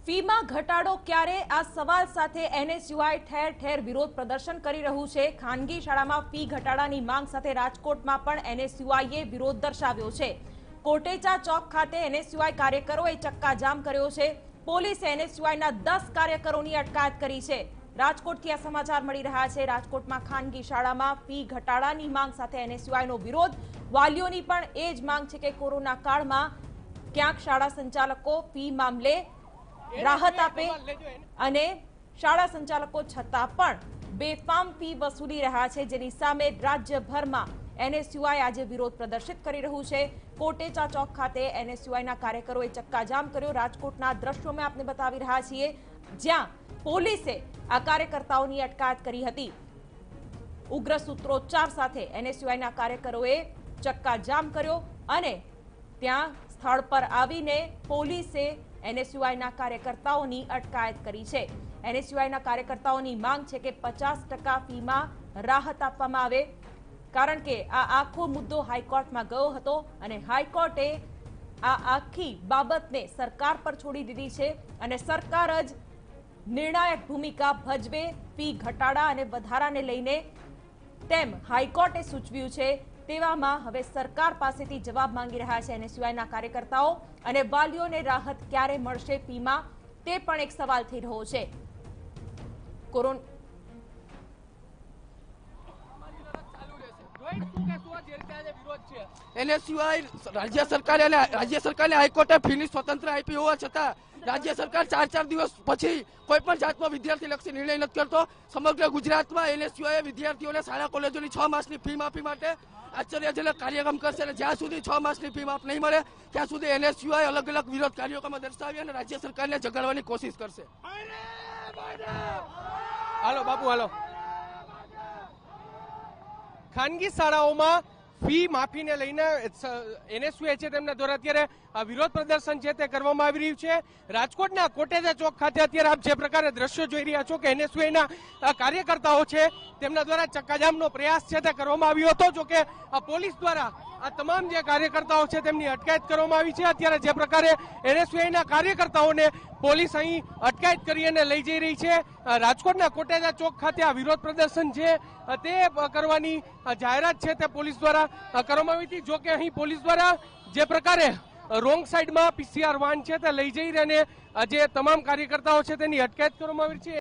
ફીમાં ઘટાડો ક્યારે? આ સવાલ સાથે એનએસયુઆઈ ઠેર ઠેર વિરોધ પ્રદર્શન કરી રહ્યું છે। ખાનગી શાળામાં ફી ઘટાડાની માંગ સાથે રાજકોટમાં પણ એનએસયુઆઈએ વિરોધ દર્શાવ્યો છે। કોટેચા ચોક ખાતે એનએસયુઆઈ કાર્યકરોએ ચક્કાજામ કર્યો છે। પોલીસે એનએસયુઆઈના 10 કાર્યકરોની અટકાયત કરી છે। રાજકોટથી આ સમાચાર મળી રહ્યા છે। રાજકોટમાં ખાનગી શાળામાં ફી ઘટાડાની માંગ સાથે એનએસયુઆઈનો વિરોધ। વાલીઓની પણ એ જ માંગ છે કે કોરોના કાળમાં ક્યાંક શાળા સંચાલકો ફી મામલે રાહત આપે અને શાળા સંચાલકો છતાં પણ બેફામ ફી વસૂલી રહ્યા છે, જેની સામે રાજ્યભરમાં એનએસયુઆઈ આજે વિરોધ પ્રદર્શિત કરી રહ્યું છે। કોટેચા ચોક ખાતે એનએસયુઆઈના કાર્યકરોએ ચક્કાજામ કર્યો। રાજકોટના દ્રશ્યો મેં આપને બતાવી રહ્યા છીએ, જ્યાં પોલીસે આ કાર્યકર્તાઓની અટકાયત કરી હતી। ઉગ્ર સૂત્રોચ્ચાર સાથે એનએસયુઆઈના કાર્યકરોએ ચક્કાજામ કર્યો અને ત્યાં સ્થળ પર આવીને પોલીસે એનએસયુઆઈના કાર્યકર્તાઓની અટકાયત કરી છે। એનએસયુઆઈના કાર્યકર્તાઓની માંગ છે કે 50% ફીમાં રાહત આપવામાં આવે, કારણ કે આ આખો મુદ્દો હાઈકોર્ટમાં ગયો હતો અને હાઈકોર્ટે આ આખી બાબતને સરકાર પર છોડી દીધી છે અને સરકાર જ નિર્ણાયક ભૂમિકા ભજવે ફી ઘટાડા અને વધારાને લઈને, તેમ હાઈકોર્ટે સૂચવ્યું છે। તેવામાં હવે સરકાર પાસેથી જવાબ માંગી રહ્યા છે એનએસયુઆઈના કાર્યકર્તાઓ અને વાલીઓને રાહત ક્યારે મળશે ફીમાં, તે પણ એક સવાલ થઈ રહ્યો છે। એનએસયુઆઈ રાજ્ય સરકારને હાઈકોર્ટે ફીની સ્વતંત્ર આપી હોવા છતાં રાજ્ય સરકાર 4 દિવસ પછી કોઈ પણ જાતનો વિદ્યાર્થીલક્ષી નિર્ણય નથી કરતો। સમગ્ર ગુજરાતમાં એનએસયુઆઈ વિદ્યાર્થીઓને શાળા કોલેજોની 6 માસની ફી માફી માટે આશ્ચર્યજનક કાર્યક્રમ કરશે અને જ્યાં સુધી 6 માસની ફી માફ નહીં મળે ત્યાં સુધી એનએસયુઆઈ અલગ અલગ વિરોધ કાર્યક્રમો દર્શાવી અને રાજ્ય સરકારને જગાડવાની કોશિશ કરશે। હાલો બાપુ હાલો। ખાનગી શાળાઓમાં ફી માફીને લઈને એનએસયુઆઈ છે તેમના દ્વારા અત્યારે વિરોધ પ્રદર્શન છે તે કરવામાં આવી રહ્યું છે। રાજકોટના કોટેચા ચોક ખાતે અત્યારે આપ જે પ્રકારે દ્રશ્યો જોઈ રહ્યા છો કે એનએસયુઆઈના કાર્યકર્તાઓ છે તેમના દ્વારા ચક્કાજામનો પ્રયાસ છે તે કરવામાં આવ્યો હતો। જો કે પોલીસ દ્વારા આ તમામ જે કાર્યકર્તાઓ છે તેમની અટકાયત કરવામાં આવી છે। અત્યારે જે પ્રકારે એનએસયુઆઈના કાર્યકર્તાઓને પોલીસ અહીં અટકાયત કરી અને લઈ જઈ રહી છે। રાજકોટના કોટેચા ચોક ખાતે આ વિરોધ પ્રદર્શન છે તે કરવાની જાહેરાત છે તે પોલીસ દ્વારા કરવામાં આવી હતી। જો કે અહીં પોલીસ દ્વારા જે પ્રકારે રોંગ સાઈડમાં પીસીઆર વાન છે તે લઈ જઈ અને જે તમામ કાર્યકર્તાઓ છે તેની અટકાયત કરવામાં આવી છે।